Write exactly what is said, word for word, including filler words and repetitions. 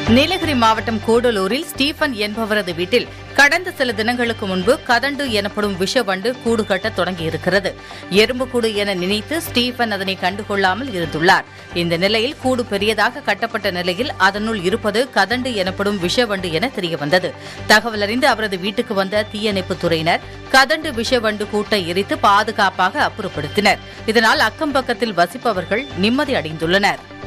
நீலகிரி மாவட்டம் கூடலூரில் ஸ்டீபன் என்பவரது வீட்டில் கடந்த சில தினங்களுக்கு முன்பு கதண்டு எனப்படும் விஷவண்டு கூடு கட்ட தொடங்கியிருக்கிறது. எறும்புக்கூடு என நினைத்து ஸ்டீபன் அதனை கண்டுகொள்ளாமல் இருந்துள்ளார். இந்த நிலையில் கூடு பெரியதாக கட்டப்பட்ட நிலையில் அதனுள் இருப்பது கதண்டு எனப்படும் விஷவண்டு என தெரியவந்தது. தகவல் அறிந்து அவரது வீட்டுக்கு வந்த தீயணைப்புத் துறையினர் கதண்டு விஷவண்டு கூட்டை எரித்து பாதுகாப்பாக அப்புறப்படுத்தினர். இதனால் அக்கம் பக்கத்தில் வசிப்பவர்கள் நிம்மதி அடைந்துள்ளனர்.